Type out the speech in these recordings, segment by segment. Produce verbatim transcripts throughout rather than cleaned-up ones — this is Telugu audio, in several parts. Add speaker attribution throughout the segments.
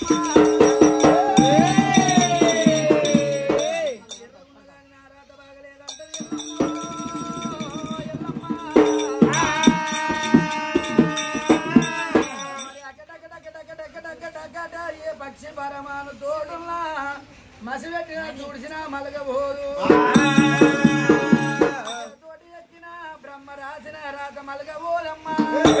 Speaker 1: పక్షి పరమాను తోడున్నా మసిపెట్టిన తుడిసిన మలగబోదు తోటి ఎక్కిన బ్రహ్మ రాసిన రాత మలగబోదమ్మా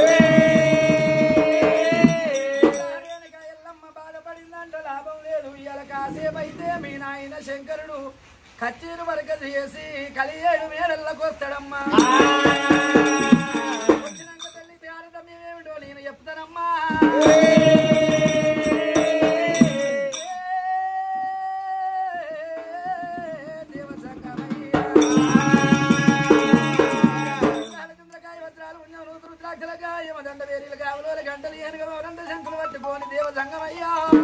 Speaker 1: ఎల్లమ్మ బాధపడిందంట లాభం లేదు ఇవాళ కాసేపైతే మీ నాయన శంకరుడు కచ్చీరు వరక చేసి కలియేడు మేడల్లోకి వస్తాడమ్మా వచ్చినాక తల్లి తారతమ్యం ఏమిటో నేను చెప్తానమ్మా దండ వేరీలు కావలో గంటలు ఏనుగ శంకులు పట్టుకోని దేవ సంగమయ్యా